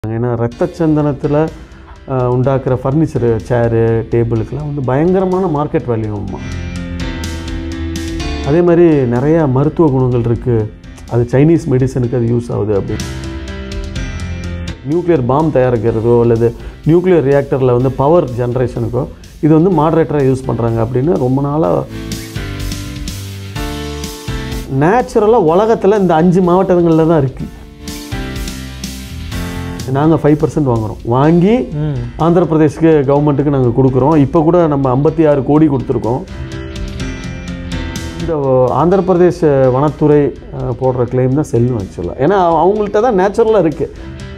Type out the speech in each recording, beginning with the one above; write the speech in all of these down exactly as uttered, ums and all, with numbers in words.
ஏன்னா ரத்த சந்தனத்தில் உண்டாக்குற ஃபர்னிச்சரு சேரு டேபிளுக்கெலாம் வந்து பயங்கரமான மார்க்கெட் வேல்யூமா. அதே மாதிரி நிறையா மருத்துவ குணங்கள் இருக்குது. அது சைனீஸ் மெடிசனுக்கு அது யூஸ் ஆகுது. அப்படி நியூக்ளியர் பாம் தயாரிக்கிறதோ அல்லது நியூக்ளியர் ரியாக்டரில் வந்து பவர் ஜென்ரேஷனுக்கோ இது வந்து மாடரேட்டராக யூஸ் பண்ணுறாங்க அப்படின்னு ரொம்ப நாளாக. நேச்சுரலாக உலகத்தில் இந்த அஞ்சு மாவட்டங்களில் தான் இருக்குது. நாங்கள் ஃபைவ் பர்சன்ட் வாங்குகிறோம். வாங்கி ஆந்திர பிரதேஷ்க்கு கவர்மெண்ட்டுக்கு நாங்கள் கொடுக்குறோம். இப்போ கூட நம்ம ஐம்பத்தி ஆறு கோடி கொடுத்துருக்கோம். இந்த ஆந்திர பிரதேஷ் வனத்துறை போடுற கிளைம் தான் செல்லும் ஆக்சுவலாக. ஏன்னா அவங்கள்ட்ட தான் நேச்சுரலாக இருக்குது.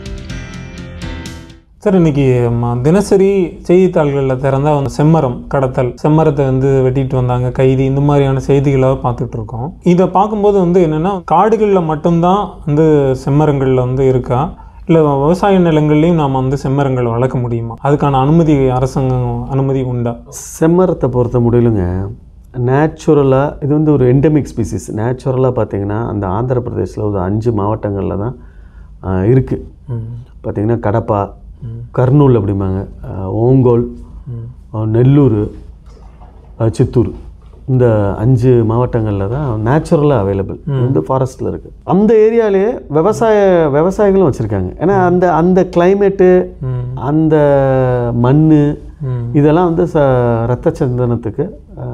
சார், இன்றைக்கி தினசரி செய்தித்தாள்களில் திறந்தால் வந்து செம்மரம் கடத்தல், செம்மரத்தை வந்து வெட்டிட்டு வந்தாங்க கைதி, இந்த மாதிரியான செய்திகளாக பார்த்துட்ருக்கோம். இதை பார்க்கும்போது வந்து என்னென்னா, காடுகளில் மட்டும்தான் வந்து செம்மரங்களில் வந்து இருக்கா, இல்லை விவசாய நிலங்கள்லையும் நாம் வந்து செம்மரங்கள் வளர்க்க முடியுமா? அதுக்கான அனுமதி அரசாங்கம் அனுமதி உண்டா? செம்மரத்தை பொறுத்த முடியலுங்க, நேச்சுரலாக இது வந்து ஒரு எண்டமிக் ஸ்பீசிஸ். நேச்சுரலாக பார்த்திங்கன்னா அந்த ஆந்திர பிரதேசில் ஒரு அஞ்சு மாவட்டங்களில் தான் இருக்குது. பார்த்திங்கன்னா கடப்பா, கர்னூல் அப்படிம்பாங்க, ஓங்கோல், நெல்லூர், சித்தூர், இந்த அஞ்சு மாவட்டங்களில் தான் நேச்சுரலாக அவைலபிள். வந்து ஃபாரஸ்ட்டில் இருக்குது. அந்த ஏரியாலே விவசாய விவசாயிகளும் வச்சுருக்காங்க. ஏன்னா அந்த அந்த கிளைமேட்டு, அந்த மண், இதெல்லாம் வந்து ச ரத்த சந்தனத்துக்கு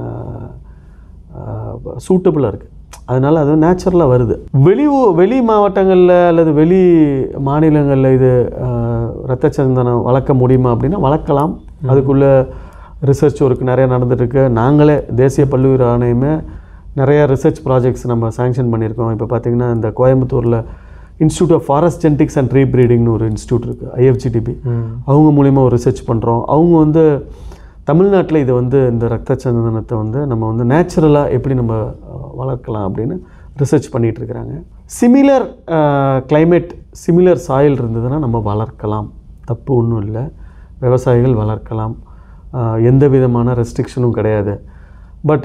சூட்டபுளாக இருக்குது. அதனால் அது நேச்சுரலாக வருது. வெளி வெளி மாவட்டங்களில் அல்லது வெளி மாநிலங்களில் இது ரத்த சந்தனம் வளர்க்க முடியுமா அப்படின்னா வளர்க்கலாம். அதுக்குள்ளே ரிசர்ச் ஒர்க் நிறையா நடந்துகிட்ருக்கு. நாங்களே தேசிய பல்லுயிர் ஆணையமே நிறையா ரிசர்ச் ப்ராஜெக்ட்ஸ் நம்ம சேங்ஷன் பண்ணியிருக்கோம். இப்போ பார்த்திங்கன்னா இந்த கோயம்புத்தூரில் institute of forest genetics and tree ப்ரீடிங்னு ஒரு இன்ஸ்டியூட் இருக்குது, ஐ.எஃப் அவங்க மூலிமா ஒரு ரிசர்ச் பண்ணுறோம். அவங்க வந்து தமிழ்நாட்டில் இதை வந்து இந்த ரத்த சந்தனத்தை வந்து நம்ம வந்து நேச்சுரலாக எப்படி நம்ம வளர்க்கலாம் அப்படின்னு ரிசர்ச் பண்ணிகிட்ருக்கிறாங்க. சிமிலர் கிளைமேட், சிமிலர் சாயில் இருந்ததுன்னா நம்ம வளர்க்கலாம், தப்பு ஒன்றும் இல்லை. விவசாயிகள் வளர்க்கலாம், எந்த விதமான ரெஸ்ட்ரிக்ஷனும் கிடையாது. பட்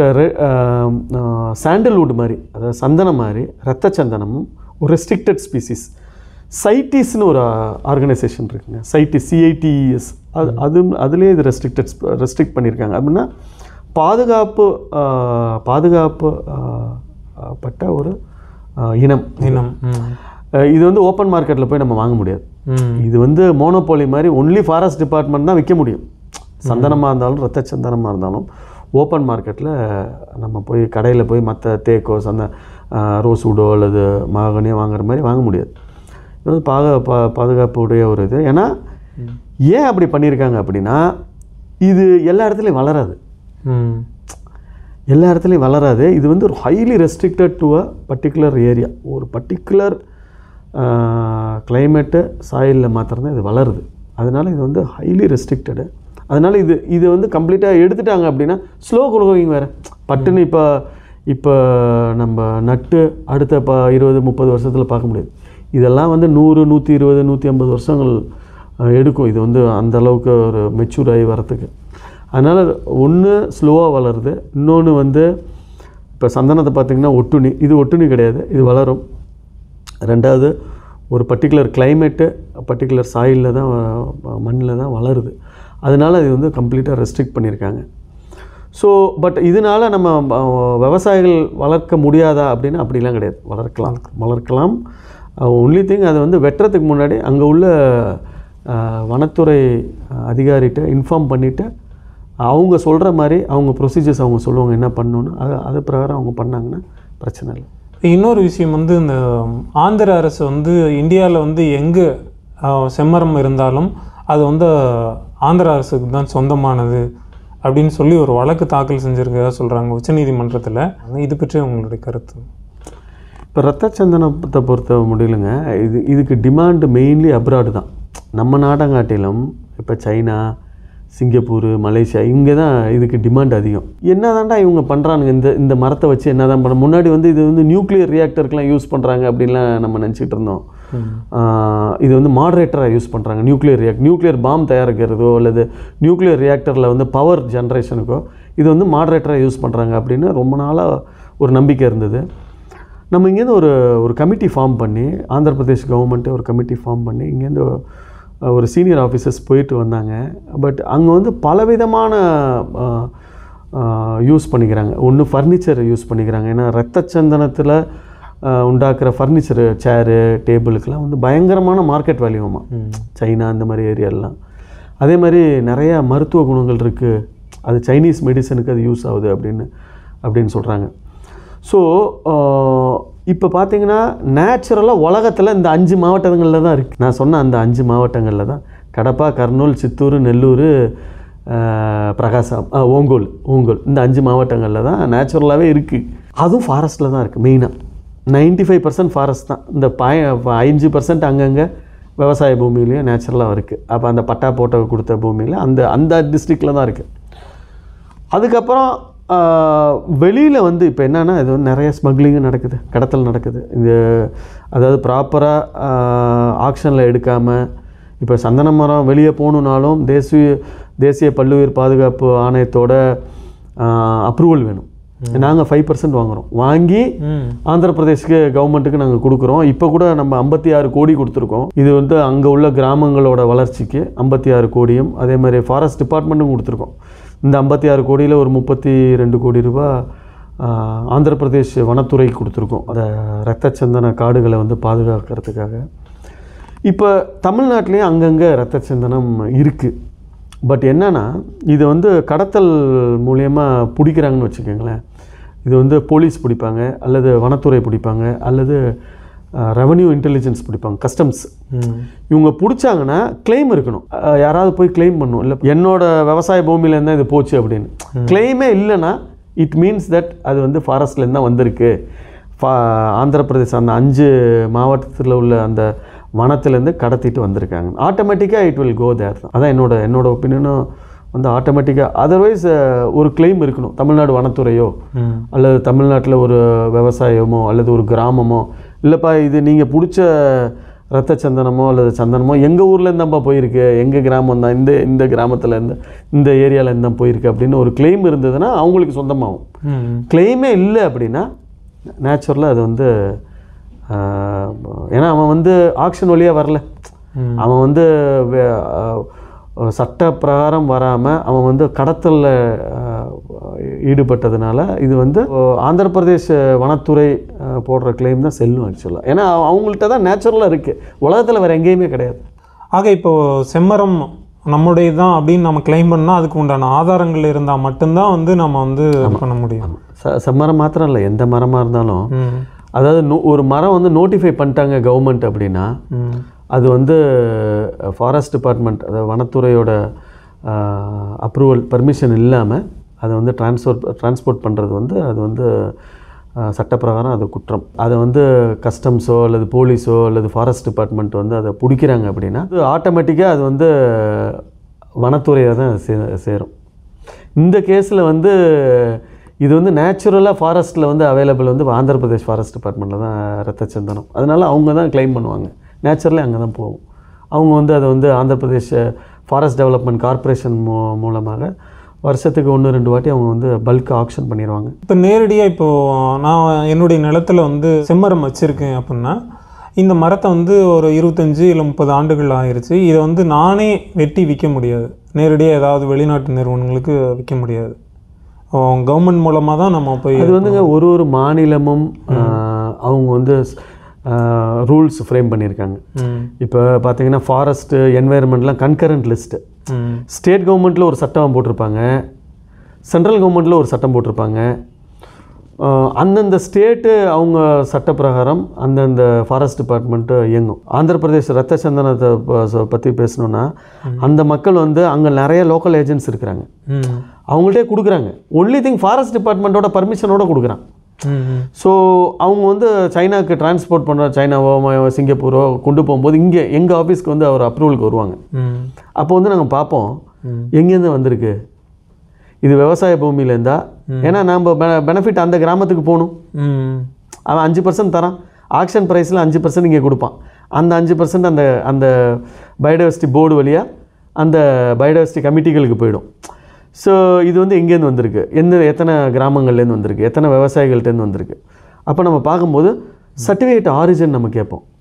சாண்டல்வுட் மாதிரி, அதாவது சந்தனம் மாதிரி ரத்த சந்தனமும் ஒரு ரெஸ்ட்ரிக்டட் ஸ்பீசிஸ். சைட்டிஸ்னு ஒரு ஆர்கனைசேஷன் இருக்குங்க, சைட்டிஸ், சிஐடிஇஎஸ். அது அது அதுலேயே இது ரெஸ்ட்ரிக்டட் ரெஸ்ட்ரிக்ட் பண்ணியிருக்காங்க. அப்படின்னா பாதுகாப்பு பாதுகாப்பு பட்ட ஒரு இனம் இனம் இது வந்து ஓப்பன் மார்க்கெட்டில் போய் நம்ம வாங்க முடியாது. இது வந்து மோனோபோலி மாதிரி ஒன்லி ஃபாரஸ்ட் டிபார்ட்மெண்ட் தான் விற்க முடியும். சந்தனமாக இருந்தாலும் ரத்த சந்தனமாக இருந்தாலும் ஓப்பன் மார்க்கெட்டில் நம்ம போய் கடையில் போய் மற்ற தேக்கோ சந்த ரோஸ்வுடோ அல்லது மாகனியோ வாங்குற மாதிரி வாங்க முடியாது. இது வந்து பாக பா பாதுகாப்பு உடைய ஒரு இது. ஏன்னா ஏன் அப்படி பண்ணியிருக்காங்க அப்படின்னா, இது எல்லா இடத்துலையும் வளராது, எல்லா இடத்துலையும் வளராது. இது வந்து ஒரு highly restricted to a particular area, ஒரு பர்டிகுலர் கிளைமேட்டு சாயிலில் மாத்திரம்தான் இது வளருது. அதனால் இது வந்து ஹைலி ரெஸ்ட்ரிக்டடு. அதனால் இது இது வந்து கம்ப்ளீட்டாக எடுத்துட்டாங்க அப்படின்னா ஸ்லோ குரோயிங் வேறு. பட்டுன்னு இப்போ இப்போ நம்ம நட்டு அடுத்த ப இருபது முப்பது வருஷத்தில் பார்க்க முடியாது. இதெல்லாம் வந்து நூறு நூற்றி இருபது நூற்றி ஐம்பது வருஷங்கள் எடுக்கும். இது வந்து அந்தளவுக்கு ஒரு மெச்சூர் ஆகி வரத்துக்கு. அதனால் ஒன்று ஸ்லோவாக வளருது, இன்னொன்று வந்து இப்போ சந்தனத்தை பார்த்திங்கன்னா ஒட்டுணி, இது ஒட்டுணி கிடையாது, இது வளரும். ரெண்டாவது ஒரு பர்டிகுலர் கிளைமேட்டு, பர்டிகுலர் சாயிலில் தான் மண்ணில் தான் வளருது. அதனால் இது வந்து கம்ப்ளீட்டாக ரெஸ்ட்ரிக்ட் பண்ணியிருக்காங்க. ஸோ பட் இதனால் நம்ம விவசாயிகள் வளர்க்க முடியாதா அப்படின்னா அப்படிலாம் கிடையாது, வளர்க்கலாம் வளர்க்கலாம் ஒன்லி திங் அதை வந்து வெட்டுறதுக்கு முன்னாடி அங்கே உள்ள வனத்துறை அதிகாரிகிட்ட இன்ஃபார்ம் பண்ணிவிட்டு அவங்க சொல்கிற மாதிரி அவங்க ப்ரொசீஜர்ஸ் அவங்க சொல்லுவாங்க என்ன பண்ணணுன்னு. அது அது பிரகாரம் அவங்க பண்ணாங்கன்னா பிரச்சனை இல்லை. இன்னொரு விஷயம் வந்து, இந்த ஆந்திர அரசு வந்து இந்தியாவில் வந்து எங்கே செம்மரம் இருந்தாலும் அது வந்து ஆந்திர அரசுக்கு தான் சொந்தமானது அப்படின்னு சொல்லி ஒரு வழக்கு தாக்கல் செஞ்சுருக்கதா சொல்கிறாங்க உச்சநீதிமன்றத்தில். இது பற்றி உங்களுடைய கருத்து? இப்போ ரத்த சந்தனத்தை பொறுத்த முடியலுங்க, இது இதுக்கு டிமாண்டு மெயின்லி அப்ராடு தான். நம்ம நாடங்காட்டிலும் இப்போ சைனா, சிங்கப்பூர், மலேசியா, இங்கே தான் இதுக்கு டிமாண்ட் அதிகம். என்ன தாண்டா இவங்க பண்ணுறானுங்க இந்த இந்த மரத்தை வச்சு என்ன தான் பண்ண. முன்னாடி வந்து இது வந்து நியூக்ளியர் ரியாக்டருக்கெலாம் யூஸ் பண்ணுறாங்க அப்படின்லாம் நம்ம நினச்சிக்கிட்டு இருந்தோம். இது வந்து மாடரேட்டராக யூஸ் பண்ணுறாங்க. நியூக்ளியர் ரியாக்ட் நியூக்ளியர் பாம் தயாரிக்கிறதோ அல்லது நியூக்ளியர் ரியாக்டரில் வந்து பவர் ஜென்ரேஷனுக்கோ இது வந்து மாடரேட்டராக யூஸ் பண்ணுறாங்க அப்படின்னு ரொம்ப நாளாக ஒரு நம்பிக்கை இருந்தது. நம்ம இங்கேருந்து ஒரு ஒரு கமிட்டி ஃபார்ம் பண்ணி, ஆந்திர பிரதேஷ் கவர்மெண்ட்டே ஒரு கமிட்டி ஃபார்ம் பண்ணி இங்கேருந்து ஒரு சீனியர் ஆஃபீஸர்ஸ் போயிட்டு வந்தாங்க. பட் அங்கே வந்து பலவிதமான யூஸ் பண்ணிக்கிறாங்க. ஒன்று ஃபர்னிச்சர் யூஸ் பண்ணிக்கிறாங்க. ஏன்னா ரத்த சந்தனத்தில் உண்டாக்குற ஃபர்னிச்சரு, சேரு, டேபிளுக்கெலாம் வந்து பயங்கரமான மார்க்கெட் வேல்யூமா சைனா அந்த மாதிரி ஏரியாலாம். அதே மாதிரி நிறையா மருத்துவ குணங்கள் இருக்குது, அது சைனீஸ் மெடிசனுக்கு அது யூஸ் ஆகுது அப்படின்னு அப்படின்னு சொல்கிறாங்க. ஸோ இப்போ பார்த்தீங்கன்னா நேச்சுரலாக உலகத்தில் இந்த அஞ்சு மாவட்டங்களில் தான் இருக்குது. நான் சொன்ன அந்த அஞ்சு மாவட்டங்களில் தான் கடப்பா, கர்னூல், சித்தூர், நெல்லூர், பிரகாசம், ஓங்கோல் ஓங்கோல் இந்த அஞ்சு மாவட்டங்களில் தான் நேச்சுரலாகவே இருக்குது. அதுவும் ஃபாரஸ்ட்டில் தான் இருக்குது. மெயினாக நைன்ட்டி ஃபைவ் பர்சன்ட் ஃபாரஸ்ட் தான். இந்த பாய் அஞ்சு பர்சன்ட் அங்கங்கே விவசாய பூமியிலையும் நேச்சுரலாக இருக்குது. அப்போ அந்த பட்டா போட்ட கொடுத்த பூமியில் அந்த அந்த டிஸ்ட்ரிக்டில் தான் இருக்குது. அதுக்கப்புறம் வெளியில் வந்து இப்போ என்னென்னா இது வந்து நிறைய ஸ்மக்லிங்கும் நடக்குது, கடத்தல் நடக்குது. இந்த அதாவது ப்ராப்பராக ஆக்ஷனில் எடுக்காமல் இப்போ சந்தன மரம் வெளியே போகணுன்னாலும் தேசிய தேசிய பல்லுயிர் பாதுகாப்பு ஆணையத்தோட அப்ரூவல் வேணும். நாங்கள் ஃபைவ் பர்சன்ட் வாங்குகிறோம். வாங்கி ஆந்திர பிரதேஷ்க்கு கவர்மெண்ட்டுக்கு நாங்கள் கொடுக்குறோம். இப்போ கூட நம்ம ஐம்பத்தி ஆறு கோடி கொடுத்துருக்கோம். இது வந்து அங்கே உள்ள கிராமங்களோட வளர்ச்சிக்கு ஐம்பத்தி ஆறு கோடியும், அதே மாதிரி ஃபாரஸ்ட் டிபார்ட்மெண்ட்டும் கொடுத்துருக்கோம். இந்த ஐம்பத்தி ஆறு கோடியில் ஒரு முப்பத்தி ரெண்டு கோடி ரூபா ஆந்திர பிரதேஷ் வனத்துறைக்கு கொடுத்துருக்கோம், அதை ரத்த சந்தன காடுகளை வந்து பாதுகாக்கிறதுக்காக. இப்போ தமிழ்நாட்டிலேயும் அங்கங்கே ரத்த சந்தனம் இருக்குது. பட் என்னென்னா இது வந்து கடத்தல் மூலியமாக பிடிக்கிறாங்கன்னு வச்சுக்கோங்களேன். இது வந்து போலீஸ் பிடிப்பாங்க, அல்லது வனத்துறை பிடிப்பாங்க, அல்லது ரெவன்யூ இன்டெலிஜென்ஸ் பிடிப்பாங்க, கஸ்டம்ஸ். இவங்க பிடிச்சாங்கன்னா கிளைம் இருக்கணும். யாராவது போய் கிளைம் பண்ணணும், இல்லை என்னோட விவசாய பூமியிலேருந்து தான் இது போச்சு அப்படின்னு. கிளைமே இல்லைன்னா இட் மீன்ஸ் தட் அது வந்து ஃபாரஸ்ட்லேருந்து தான் வந்திருக்கு. ஃபா ஆந்திர பிரதேசம் அந்த அஞ்சு மாவட்டத்தில் உள்ள அந்த வனத்திலேருந்து கடத்திட்டு வந்திருக்காங்க. ஆட்டோமேட்டிக்காக இட் வில் கோ தேர் தான். அதான் என்னோட என்னோட ஒப்பீனியனும் வந்து ஆட்டோமேட்டிக்காக. அதர்வைஸ் ஒரு கிளைம் இருக்கணும். தமிழ்நாடு வனத்துறையோ அல்லது தமிழ்நாட்டில் ஒரு விவசாயமோ அல்லது ஒரு கிராமமோ, இல்லைப்பா இது நீங்கள் பிடிச்ச ரத்த சந்தனமோ அல்லது சந்தனமோ எங்கள் ஊர்லேருந்து தான்ப்பா போயிருக்கு, எங்கள் கிராமம் தான், இந்த இந்த கிராமத்தில் இருந்து இந்த ஏரியாவிலேருந்து தான் போயிருக்கு அப்படின்னு ஒரு கிளைம் இருந்ததுன்னா அவங்களுக்கு சொந்தமாகும். கிளைமே இல்லை அப்படின்னா நேச்சுரலாக அது வந்து ஏன்னா அவன் வந்து ஆக்ஷன் வழியாக வரல, அவன் வந்து சட்ட பிரகாரம் வராமல் அவன் வந்து கடத்தலில் ஈடுபட்டதுனால இது வந்து ஆந்திர பிரதேஷ் வனத்துறை போடுற கிளைம் தான் செல்லும் ஆக்சுவலாக. ஏன்னா அவங்கள்ட்ட தான் நேச்சுரலாக இருக்குது, உலகத்தில் வேறு எங்கேயுமே கிடையாது. ஆக இப்போது செம்மரம் நம்முடைய தான் அப்படின்னு நம்ம கிளைம் பண்ணால் அதுக்கு உண்டான ஆதாரங்கள் இருந்தால் மட்டும்தான் வந்து நம்ம வந்து பண்ண முடியும். ச செம்மரம் மாத்திரம் இல்லை, எந்த மரமாக இருந்தாலும். அதாவது நோ ஒரு மரம் வந்து நோட்டிஃபை பண்ணிட்டாங்க கவர்மெண்ட் அப்படின்னா அது வந்து ஃபாரஸ்ட் டிபார்ட்மெண்ட், அதாவது வனத்துறையோட அப்ரூவல் பர்மிஷன் இல்லாமல் அதை வந்து டிரான்ஸ்போர்ட் டிரான்ஸ்போர்ட் பண்ணுறது வந்து அது வந்து சட்டப்பிரகாரம் அது குற்றம். அதை வந்து கஸ்டம்ஸோ அல்லது போலீஸோ அல்லது ஃபாரஸ்ட் டிபார்ட்மெண்ட் வந்து அதை பிடிக்கிறாங்க அப்படின்னா அது ஆட்டோமேட்டிக்காக அது வந்து வனத்துறையை தான் சே சேரும். இந்த கேஸில் வந்து இது வந்து நேச்சுரலாக ஃபாரஸ்ட்டில் வந்து அவைலபிள் வந்து ஆந்திர பிரதேஷ் ஃபாரஸ்ட் டிபார்ட்மெண்ட்டில் தான் ரத்த சந்தனம். அதனால் அவங்க தான் கிளைம் பண்ணுவாங்க, நேச்சுரலி அங்கே தான் போகும். அவங்க வந்து அதை வந்து Andhra Pradesh forest development corporation மூ மூலமாக வருஷத்துக்கு ஒன்று ரெண்டு வாட்டி அவங்க வந்து பல்க் ஆக்ஷன் பண்ணிடுவாங்க. இப்போ நேரடியாக இப்போது நான் என்னுடைய நிலத்தில் வந்து செம்மரம் வச்சுருக்கேன் அப்படின்னா இந்த மரத்தை வந்து ஒரு இருபத்தஞ்சி இல்லை முப்பது ஆண்டுகள் ஆயிடுச்சு. இதை வந்து நானே வெட்டி விற்க முடியாது, நேரடியாக ஏதாவது வெளிநாட்டு நிறுவனங்களுக்கு விற்க முடியாது, கவர்மெண்ட் மூலமாக தான் நம்ம போய். அது வந்துங்க ஒரு ஒரு மாநிலமும் அவங்க வந்து ரூல்ஸ் ஃப்ரேம் பண்ணியிருக்காங்க. இப்போ பார்த்தீங்கன்னா ஃபாரஸ்ட்டு என்வைரன்மெண்ட்லாம் கன்கரண்ட் லிஸ்ட்டு. ஸ்டேட் கவர்மெண்ட்டில் ஒரு சட்டம் போட்டிருப்பாங்க, சென்ட்ரல் கவர்மெண்ட்டில் ஒரு சட்டம் போட்டிருப்பாங்க. அந்தந்த ஸ்டேட்டு அவங்க சட்ட பிரகாரம் அந்தந்த ஃபாரஸ்ட் டிபார்ட்மெண்ட்டு இயங்கும். ஆந்திர பிரதேஷ் ரத்த சந்தனத்தை பற்றி பேசணுன்னா அந்த மக்கள் வந்து அங்கே நிறைய லோக்கல் ஏஜென்ட்ஸ் இருக்கிறாங்க, அவங்கள்ட்டே கொடுக்குறாங்க. ஒன்லி திங் ஃபாரஸ்ட் டிபார்ட்மெண்ட்டோட பர்மிஷனோட கொடுக்குறான். ஸோ அவங்க வந்து சைனாவுக்கு டிரான்ஸ்போர்ட் பண்ணுற, சைனாவோ சிங்கப்பூரோ கொண்டு போகும்போது இங்கே எங்கள் ஆஃபீஸ்க்கு வந்து அவர் அப்ரூவலுக்கு வருவாங்க. அப்போ வந்து நாங்கள் பார்ப்போம் எங்கேருந்து வந்திருக்கு, இது விவசாய பூமியிலேருந்தா. ஏன்னா நம்ம பெனிஃபிட் அந்த கிராமத்துக்கு போகணும். அவன் அஞ்சு பர்சன்ட் தரான், ஆக்ஷன் ப்ரைஸில் அஞ்சு பர்சன்ட் இங்கே கொடுப்பான். அந்த அஞ்சு பர்சன்ட் அந்த அந்த பயோடைவர்சிட்டி போர்டு வழியாக அந்த பயோடைவர்சிட்டி கமிட்டிகளுக்கு போயிடும். ஸோ இது வந்து எங்கேருந்து வந்திருக்கு, எந்த எத்தனை கிராமங்கள்லேருந்து வந்திருக்கு, எத்தனை விவசாயிகள்கிட்டேருந்து வந்திருக்கு. அப்போ நம்ம பார்க்கும்போது சர்டிஃபிகேட் ஆரிஜின் நம்ம கேட்போம்.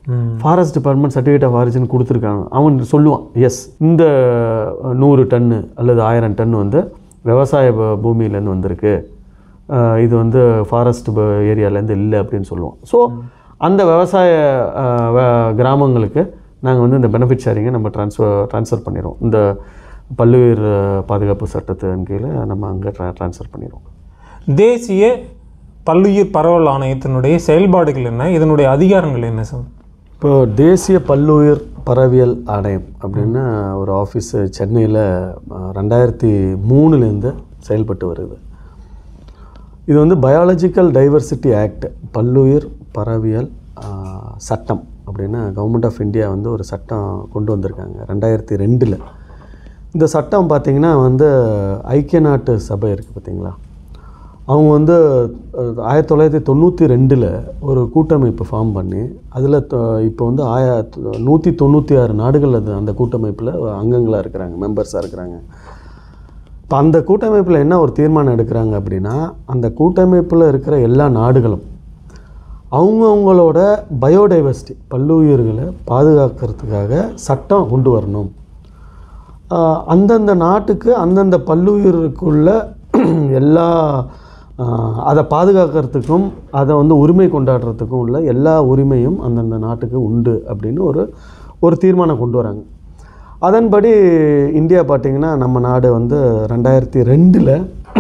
Forest department certificate of origin கொடுத்துருக்காங்க. அவன் சொல்லுவான், எஸ் இந்த நூறு டன்னு அல்லது ஆயிரம் டன் வந்து விவசாய பூமியிலேருந்து வந்திருக்கு, இது வந்து ஃபாரஸ்ட் ஏரியாவிலேருந்து இல்லை அப்படின்னு சொல்லுவோம். ஸோ அந்த விவசாய கிராமங்களுக்கு நாங்கள் வந்து இந்த பெனிஃபிட் ஷேரிங்கை நம்ம ட்ரான்ஸ்ஃபர் ட்ரான்ஸ்ஃபர் பண்ணிடுவோம். இந்த பல்லுயிர் பாதுகாப்பு சட்டத்தின் கீழே நம்ம அங்கே ட்ரா ட்ரான்ஸ்ஃபர் பண்ணிடுவோம். தேசிய பல்லுயிர் பரவல் ஆணையத்தினுடைய செயல்பாடுகள் என்ன, இதனுடைய அதிகாரங்கள் என்ன சார்? இப்போ தேசிய பல்லுயிர் பறவியல் ஆணையம் அப்படின்னு ஒரு ஆஃபீஸு சென்னையில் ரெண்டாயிரத்தி மூணுலேருந்து செயல்பட்டு வருது. இது வந்து பயாலஜிக்கல் டைவர்சிட்டி ஆக்ட், பல்லுயிர் பறவியல் சட்டம் அப்படின்னு கவர்மெண்ட் ஆஃப் இந்தியா வந்து ஒரு சட்டம் கொண்டு வந்திருக்காங்க ரெண்டாயிரத்தி ரெண்டில். இந்த சட்டம் பார்த்திங்கன்னா வந்து ஐக்கிய நாட்டு சபை இருக்குது பார்த்திங்களா, அவங்க வந்து ஆயிரத்தி தொள்ளாயிரத்தி தொண்ணூற்றி ரெண்டில் ஒரு கூட்டமைப்பு ஃபார்ம் பண்ணி அதில் இப்போ வந்து ஆய நூற்றி தொண்ணூற்றி ஆறு நாடுகள் அது அந்த கூட்டமைப்பில் அங்கங்களாக இருக்கிறாங்க, மெம்பர்ஸாக இருக்கிறாங்க. இப்போ அந்த கூட்டமைப்பில் என்ன ஒரு தீர்மானம் எடுக்கிறாங்க அப்படின்னா, அந்த கூட்டமைப்பில் இருக்கிற எல்லா நாடுகளும் அவங்கவுங்களோட பயோடைவர்சிட்டி பல்லுயிர்களை பாதுகாக்கிறதுக்காக சட்டம் கொண்டு வரணும். அந்தந்த நாட்டுக்கு அந்தந்த பல்லுயிர்களுக்குள்ள எல்லா அதை பாதுகாக்கிறதுக்கும் அதை வந்து உரிமை கொண்டாடுறதுக்கும் உள்ள எல்லா உரிமையும் அந்தந்த நாட்டுக்கு உண்டு அப்படின்னு ஒரு ஒரு தீர்மானம் கொண்டு வராங்க. அதன்படி இந்தியா பார்த்திங்கன்னா நம்ம நாடு வந்து ரெண்டாயிரத்தி ரெண்டில்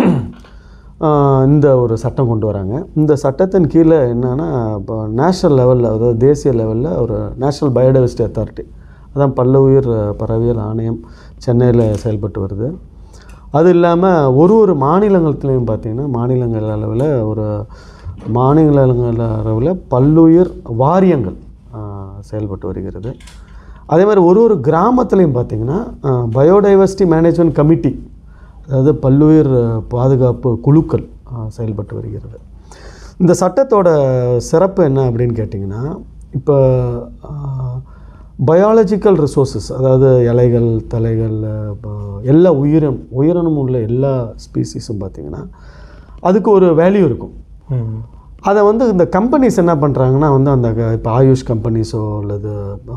இந்த ஒரு சட்டம் கொண்டு வராங்க. இந்த சட்டத்தின் கீழே என்னென்னா, இப்போ நேஷ்னல் லெவலில் அதாவது தேசிய லெவலில் ஒரு நேஷ்னல் பயோடைவர்சிட்டி அத்தாரிட்டி, அதான் பல்லுயிர் பறவையியல் ஆணையம் சென்னையில் செயல்பட்டு வருது. அது இல்லாமல் ஒரு ஒரு மாநிலங்கள்லேயும் பார்த்திங்கன்னா மாநிலங்கள் அளவில் ஒரு மாநிலங்கள் அளவில் பல்லுயிர் வாரியங்கள் செயல்பட்டு வருகிறது. அதே மாதிரி ஒரு ஒரு கிராமத்துலேயும் பார்த்திங்கன்னா பயோடைவர்சிட்டி மேனேஜ்மெண்ட் கமிட்டி, அதாவது பல்லுயிர் பாதுகாப்பு குழுக்கள் செயல்பட்டு வருகிறது. இந்த சட்டத்தோட சிறப்பு என்ன அப்படின்னு கேட்டிங்கன்னா, இப்போ பயாலஜிக்கல் ரிசோர்ஸஸ், அதாவது இலைகள் தலைகள் எல்லா உயிரினம் உயிரினம் உள்ள எல்லா ஸ்பீசிஸும் பார்த்திங்கன்னா அதுக்கு ஒரு வேல்யூ இருக்கும். அதை வந்து இந்த கம்பெனிஸ் என்ன பண்ணுறாங்கன்னா வந்து அந்த இப்போ ஆயுஷ் கம்பெனிஸோ அல்லது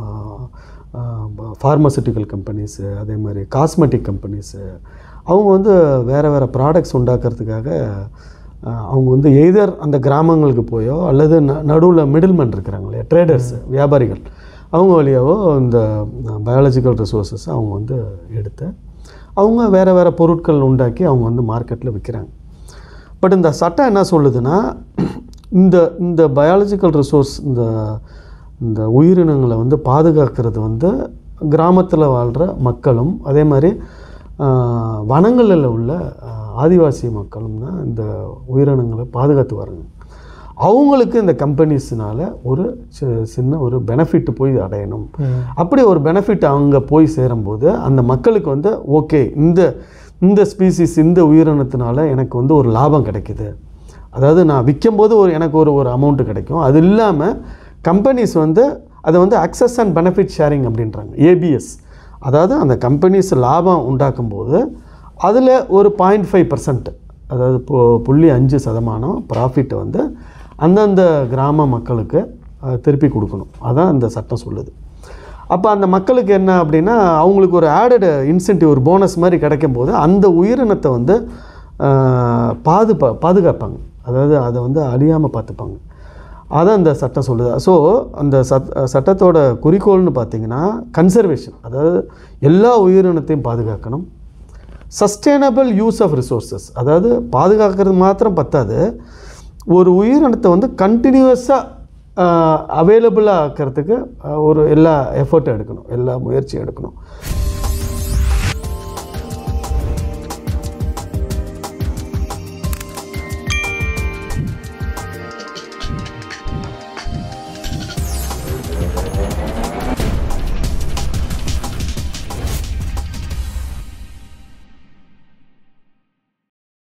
ஃபார்மசூட்டிக்கல் கம்பெனிஸு, அதே மாதிரி காஸ்மெட்டிக் கம்பெனிஸு, அவங்க வந்து வேறு வேறு ப்ராடக்ட்ஸ் உண்டாக்குறதுக்காக அவங்க வந்து எய்தர் அந்த கிராமங்களுக்கு போயோ அல்லது ந நடுவில் மிடில்மேன் இருக்கிறாங்களே ட்ரேடர்ஸ், வியாபாரிகள், அவங்க வழியாவோ இந்த பயாலஜிக்கல் ரிசோர்ஸஸ் அவங்க வந்து எடுத்து அவங்க வேறு வேறு பொருட்கள் உண்டாக்கி அவங்க வந்து மார்க்கெட்டில் விற்கிறாங்க. பட் இந்த சட்டம் என்ன சொல்லுதுன்னா, இந்த இந்த பயாலஜிக்கல் ரிசோர்ஸ் இந்த இந்த உயிரினங்களை வந்து பாதுகாக்கிறது வந்து கிராமத்தில் வாழ்கிற மக்களும் அதே மாதிரி வனங்களில் உள்ள ஆதிவாசி மக்களும் தான் இந்த உயிரினங்களை பாதுகாத்து வராங்க. அவங்களுக்கு இந்த கம்பெனிஸ்னால் ஒரு சின்ன ஒரு பெனிஃபிட் போய் அடையணும். அப்படி ஒரு பெனிஃபிட் அங்கே போய் சேரும்போது அந்த மக்களுக்கு வந்து ஓகே, இந்த இந்த ஸ்பீசிஸ் இந்த உயிரினத்தினால எனக்கு வந்து ஒரு லாபம் கிடைக்குது, அதாவது நான் விற்கும்போது ஒரு எனக்கு ஒரு ஒரு அமௌண்ட்டு கிடைக்கும். அது இல்லாமல் கம்பெனிஸ் வந்து அதை வந்து அக்சஸ் அண்ட் பெனிஃபிட் ஷேரிங் அப்படின்றாங்க, ஏபிஎஸ். அதாவது அந்த கம்பெனிஸ் லாபம் உண்டாக்கும் போது அதில் ஒரு பாயிண்ட் ஃபைவ் பர்சன்ட் அதாவது இப்போ புள்ளி அஞ்சு சதமானம் ப்ராஃபிட்டை வந்து அந்தந்த கிராம மக்களுக்கு திருப்பி கொடுக்கணும். அதான் இந்த சட்டம் சொல்லுது. அப்போ அந்த மக்களுக்கு என்ன அப்படின்னா, அவங்களுக்கு ஒரு ஆடட் இன்சென்டிவ், ஒரு போனஸ் மாதிரி கிடைக்கும் போது அந்த உயிரினத்தை வந்து பாதுபா பாதுகாப்பாங்க, அதாவது அதை வந்து அழியாமல் பார்த்துப்பாங்க. அதான் இந்த சட்டம் சொல்லுது. ஸோ அந்த சட் சட்டத்தோட குறிக்கோள்னு பார்த்திங்கன்னா கன்சர்வேஷன், அதாவது எல்லா உயிரினத்தையும் பாதுகாக்கணும். சஸ்டெயினபிள் யூஸ் ஆஃப் ரிசோர்ஸஸ், அதாவது பாதுகாக்கிறது மாத்திரம் பத்தாது, ஒரு உயிரினத்தை வந்து கண்டினியூஸாக அவைலபிளாக ஆக்கிறதுக்கு ஒரு எல்லா எஃபர்ட்டும் எடுக்கணும், எல்லா முயற்சியும் எடுக்கணும்.